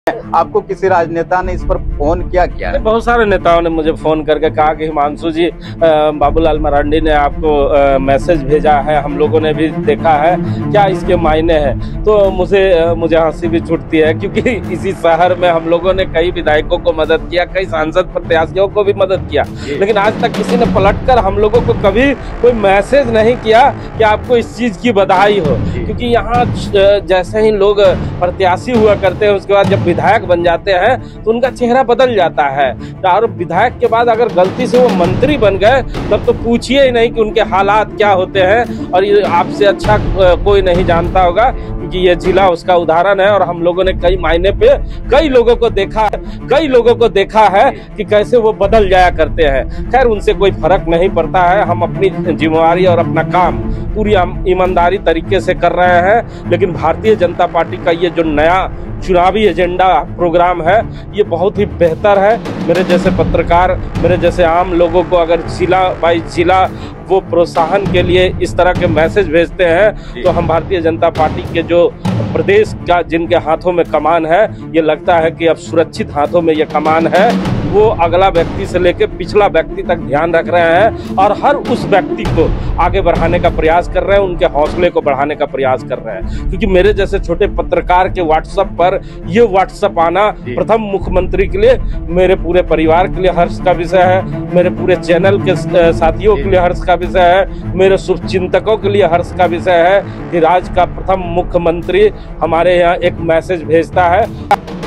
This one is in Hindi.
आपको किसी राजनेता ने इस पर फोन किया क्या? बहुत सारे नेताओं ने मुझे फोन करके कहा कि हिमांशु जी, बाबूलाल मरांडी ने आपको मैसेज भेजा है, हम लोगों ने भी देखा है, क्या इसके मायने हैं? तो मुझे हंसी भी छूटती है, क्योंकि इसी शहर में हम लोगों ने कई विधायकों को मदद किया, कई सांसद प्रत्याशियों को भी मदद किया, लेकिन आज तक किसी ने पलटकर हम लोगों को कभी कोई मैसेज नहीं किया कि आपको इस चीज की बधाई हो। क्योंकि यहाँ जैसे ही लोग प्रत्याशी हुआ करते हैं, उसके बाद जब विधायक बन जाते हैं तो उनका चेहरा बदल जाता है। और विधायक के बाद अगर गलती से वो मंत्री बन गए तब तो पूछिए ही नहीं कि उनके हालात क्या होते हैं। और ये आपसे अच्छा कोई नहीं जानता होगा, क्योंकि ये जिला उसका उदाहरण है। और हम लोगों ने कई मायने पे कई लोगों को देखा है कि कैसे वो बदल जाया करते हैं। खैर, उनसे कोई फर्क नहीं पड़ता है। हम अपनी जिम्मेवारी और अपना काम पूरी ईमानदारी तरीके से कर रहे हैं। लेकिन भारतीय जनता पार्टी का ये जो नया चुनावी एजेंडा प्रोग्राम है, ये बहुत ही बेहतर है। मेरे जैसे पत्रकार, मेरे जैसे आम लोगों को अगर जिला बाई जिला वो प्रोत्साहन के लिए इस तरह के मैसेज भेजते हैं, तो हम भारतीय जनता पार्टी के जो प्रदेश का जिनके हाथों में कमान है, ये लगता है कि अब सुरक्षित हाथों में ये कमान है। वो अगला व्यक्ति से लेकर पिछला व्यक्ति तक ध्यान रख रहे हैं और हर उस व्यक्ति को आगे बढ़ाने का प्रयास कर रहे हैं, उनके हौसले को बढ़ाने का प्रयास कर रहे हैं। क्योंकि मेरे जैसे छोटे पत्रकार के व्हाट्सएप पर ये व्हाट्सएप आना प्रथम मुख्यमंत्री के लिए, मेरे पूरे परिवार के लिए हर्ष का विषय है, मेरे पूरे चैनल के साथियों के लिए हर्ष का विषय है, मेरे शुभचिंतकों के लिए हर्ष का विषय है कि राज्य का प्रथम मुख्यमंत्री हमारे यहाँ एक मैसेज भेजता है।